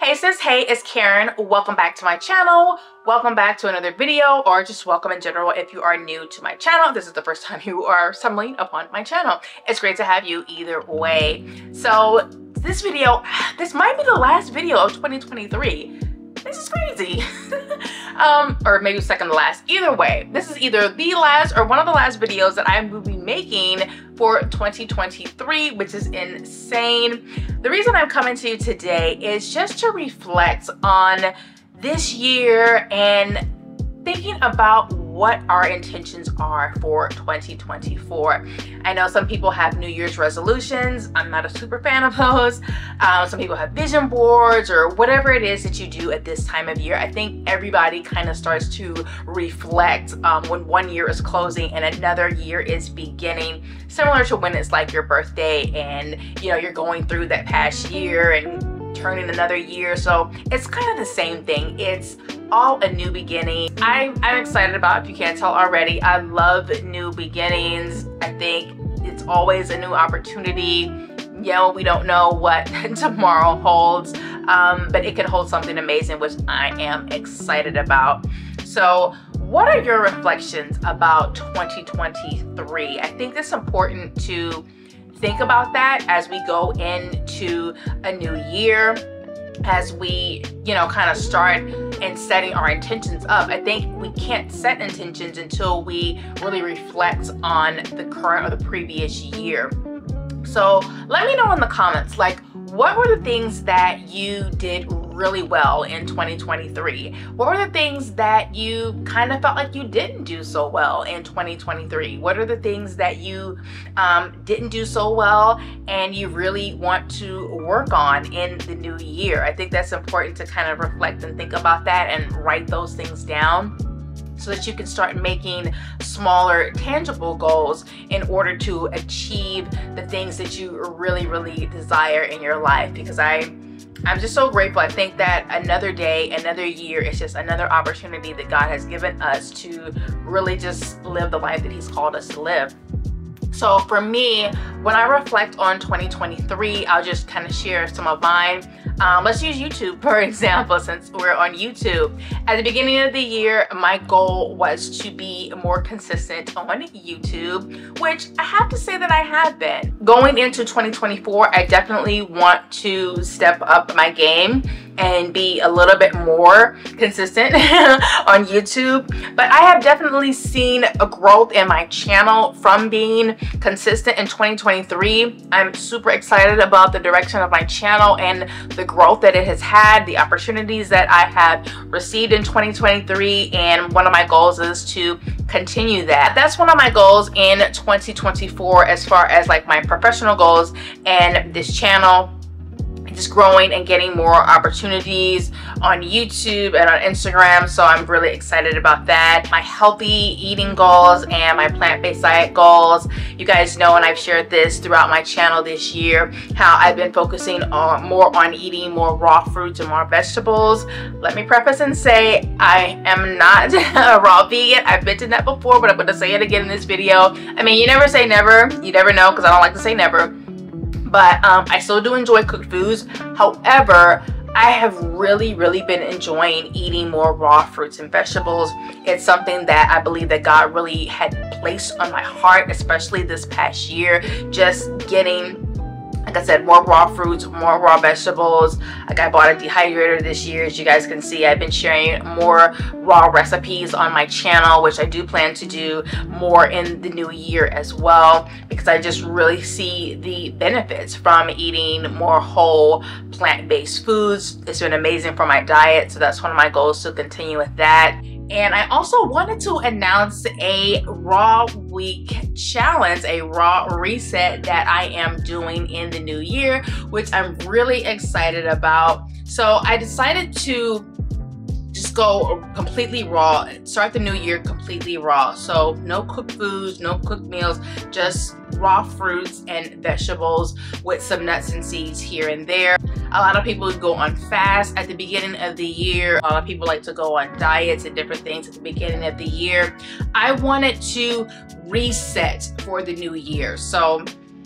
Hey sis, hey, it's Karen. Welcome back to my channel. Welcome back to another video, or just welcome in general if you are new to my channel. If this is the first time you are stumbling upon my channel, it's great to have you either way. So this video, this might be the last video of 2023. This is crazy. Or maybe second to last. Either way, this is either the last or one of the last videos that I will be making for 2023, which is insane. The reason I'm coming to you today is just to reflect on this year and thinking about what our intentions are for 2024. I know some people have New Year's resolutions. I'm not a super fan of those. Some people have vision boards or whatever it is that you do at this time of year. I think everybody kind of starts to reflect when one year is closing and another year is beginning, similar to when it's like your birthday and you're going through that past year and turning another year. So it's kind of the same thing. It's all a new beginning. I'm excited about, if you can't tell already, I love new beginnings. I think it's always a new opportunity. We don't know what tomorrow holds, but it can hold something amazing, which I am excited about. So what are your reflections about 2023? I think it's important to think about that as we go into a new year, as we kind of start and setting our intentions up. I think we can't set intentions until we really reflect on the current or the previous year. So let me know in the comments, like, what were the things that you did really well in 2023? What were the things that you kind of felt like you didn't do so well in 2023? What are the things that you didn't do so well and you really want to work on in the new year? I think that's important to kind of reflect and think about that and write those things down, so that you can start making smaller, tangible goals in order to achieve the things that you really, really desire in your life. Because I'm just so grateful. I think that another day, another year is just another opportunity that God has given us to really just live the life that He's called us to live. So for me, when I reflect on 2023, I'll just kind of share some of mine. Let's use YouTube, for example, since we're on YouTube. At the beginning of the year, my goal was to be more consistent on YouTube, which I have to say that I have been. Going into 2024, I definitely want to step up my game and be a little bit more consistent on YouTube. But I have definitely seen a growth in my channel from being consistent in 2023. I'm super excited about the direction of my channel and the growth that it has had, the opportunities that I have received in 2023, and one of my goals is to continue that. That's one of my goals in 2024 as far as like my professional goals and this channel. Just growing and getting more opportunities on YouTube and on Instagram, so I'm really excited about that. My healthy eating goals and my plant-based diet goals. You guys know, and I've shared this throughout my channel this year, how I've been focusing on more on eating more raw fruits and more vegetables. Let me preface and say I am not a raw vegan. I've mentioned that before, but I'm going to say it again in this video. I mean, you never say never. You never know, because I don't like to say never. But I still do enjoy cooked foods. However, I have really been enjoying eating more raw fruits and vegetables. It's something that I believe that God really had placed on my heart, especially this past year. Just getting, like I said, more raw fruits, more raw vegetables. Like, I bought a dehydrator this year. As you guys can see, I've been sharing more raw recipes on my channel, which I do plan to do more in the new year as well, because I just really see the benefits from eating more whole plant-based foods. It's been amazing for my diet, so that's one of my goals, to continue with that. And I also wanted to announce a raw week challenge, a raw reset that I am doing in the new year, which I'm really excited about. So I decided to just go completely raw, start the new year completely raw. So no cooked foods, no cooked meals, just raw fruits and vegetables with some nuts and seeds here and there. A lot of people go on fast at the beginning of the year. A lot of people like to go on diets and different things at the beginning of the year. I wanted to reset for the new year. So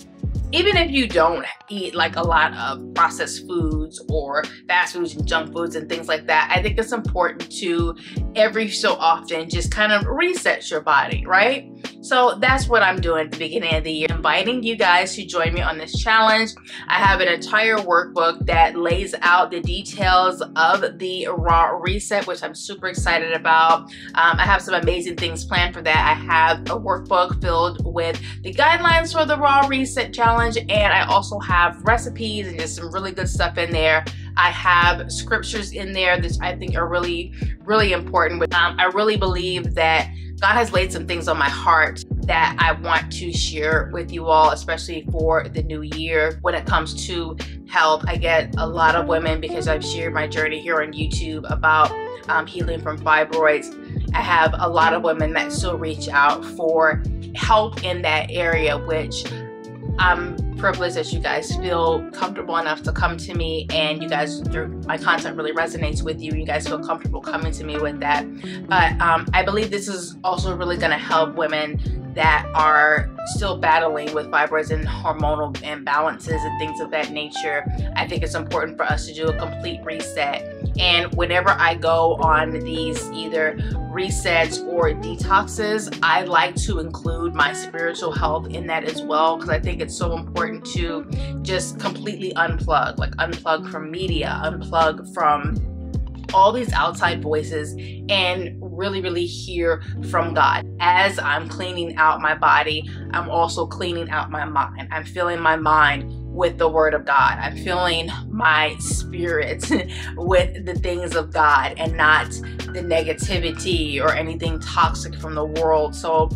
even if you don't eat like a lot of processed foods or fast foods and junk foods and things like that, I think it's important to every so often just kind of reset your body, right? So that's what I'm doing at the beginning of the year, inviting you guys to join me on this challenge. I have an entire workbook that lays out the details of the raw reset, which I'm super excited about. I have some amazing things planned for that. I have a workbook filled with the guidelines for the raw reset challenge, and I also have recipes and just some really good stuff in there. I have scriptures in there that I think are really, really important. I really believe that God has laid some things on my heart that I want to share with you all, especially for the new year. When it comes to health, I get a lot of women, because I've shared my journey here on YouTube about healing from fibroids. I have a lot of women that still reach out for help in that area, which I'm privileged that you guys feel comfortable enough to come to me, and you guys, my content really resonates with you. You guys feel comfortable coming to me with that. But I believe this is also really going to help women that are still battling with fibroids and hormonal imbalances and things of that nature. I think it's important for us to do a complete reset. And whenever I go on these either resets or detoxes, I like to include my spiritual health in that as well, because I think it's so important to just completely unplug, like unplug from media, unplug from all these outside voices, and really hear from God. As I'm cleaning out my body, I'm also cleaning out my mind. I'm filling my mind with the word of God. I'm filling my spirit with the things of God and not the negativity or anything toxic from the world. So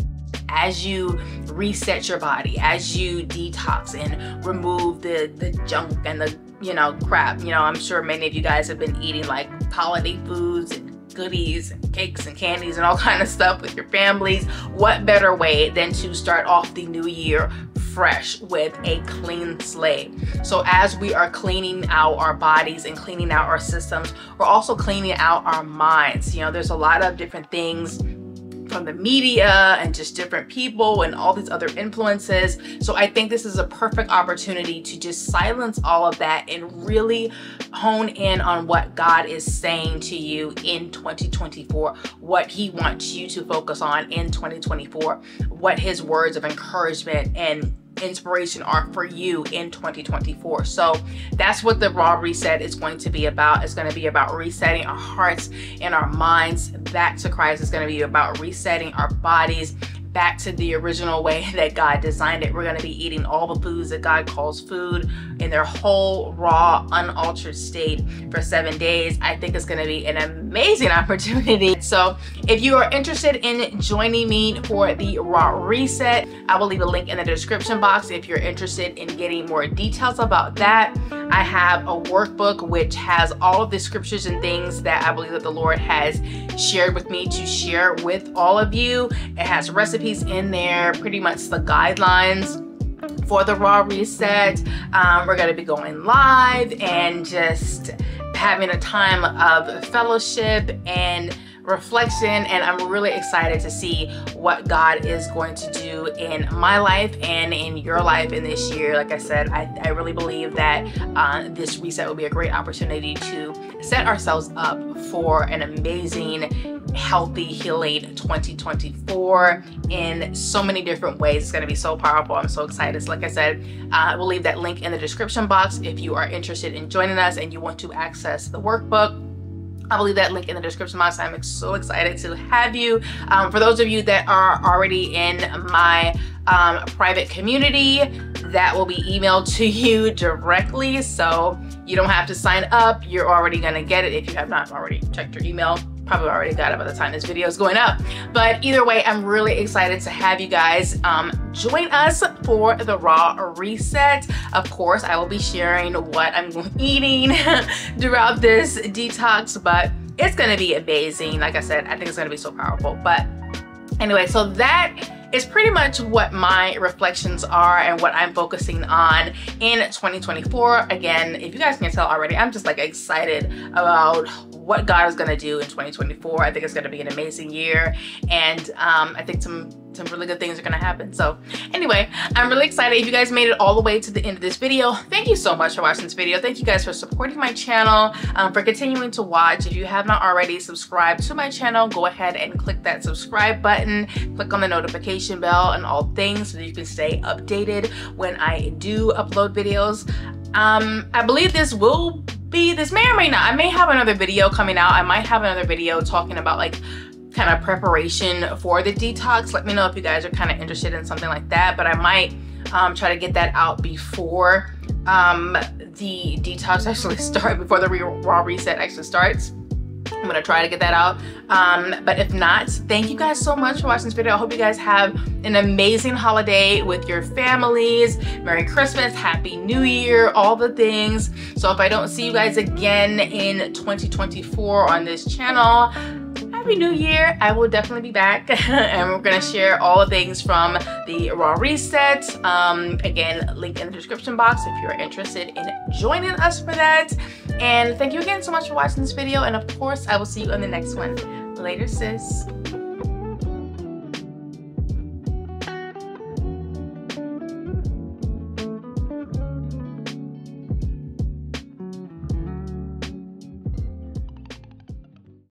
as you reset your body, as you detox and remove the junk and the crap, I'm sure many of you guys have been eating like holiday foods and goodies and cakes and candies and all kind of stuff with your families. What better way than to start off the new year fresh with a clean slate? So as we are cleaning out our bodies and cleaning out our systems, we're also cleaning out our minds. There's a lot of different things from the media and just different people and all these other influences. So I think this is a perfect opportunity to just silence all of that and really hone in on what God is saying to you in 2024, what he wants you to focus on in 2024, what his words of encouragement and inspiration are for you in 2024. So that's what the raw reset is going to be about. It's going to be about resetting our hearts and our minds back to Christ. It's going to be about resetting our bodies back to the original way that God designed it. We're going to be eating all the foods that God calls food in their whole, raw, unaltered state for 7 days. I think it's going to be an amazing opportunity. So if you are interested in joining me for the raw reset, I will leave a link in the description box if you're interested in getting more details about that. I have a workbook which has all of the scriptures and things that I believe that the Lord has shared with me to share with all of you. It has recipes in there, pretty much the guidelines for the raw reset. We're going to be going live and just having a time of fellowship and reflection, and I'm really excited to see what God is going to do in my life and in your life in this year. Like I said, I really believe that this reset will be a great opportunity to set ourselves up for an amazing, healthy, healing 2024 in so many different ways. It's going to be so powerful. I'm so excited. So like I said, we'll leave that link in the description box if you are interested in joining us and you want to access the workbook. I will leave that link in the description box. I'm so excited to have you. For those of you that are already in my private community, that will be emailed to you directly. So you don't have to sign up. You're already gonna get it if you have not already checked your email. Probably already got it by the time this video is going up. But either way, I'm really excited to have you guys join us for the raw reset. Of course, I will be sharing what I'm eating throughout this detox, but it's gonna be amazing. Like I said, I think it's gonna be so powerful. But anyway, so that is pretty much what my reflections are and what I'm focusing on in 2024. Again, if you guys can tell already, I'm just like excited about what God is gonna do in 2024. I think it's gonna be an amazing year, and I think some some really good things are gonna happen. So anyway, I'm really excited. If you guys made it all the way to the end of this video, thank you so much for watching this video. Thank you guys for supporting my channel, for continuing to watch. If you have not already subscribed to my channel, go ahead and click that subscribe button, click on the notification bell and all things so that you can stay updated when I do upload videos. I believe this may or may not, I may have another video coming out. I might have another video talking about like kind of preparation for the detox. Let me know if you guys are kind of interested in something like that, but I might try to get that out before the detox actually starts, before the raw reset actually starts. I'm gonna try to get that out, but if not, thank you guys so much for watching this video. I hope you guys have an amazing holiday with your families. Merry Christmas, Happy New Year, all the things. So if I don't see you guys again in 2024 on this channel, Happy New Year. I will definitely be back and we're gonna share all the things from the raw reset. Again, link in the description box if you're interested in joining us for that. And thank you again so much for watching this video, and of course I will see you on the next one. Later, sis.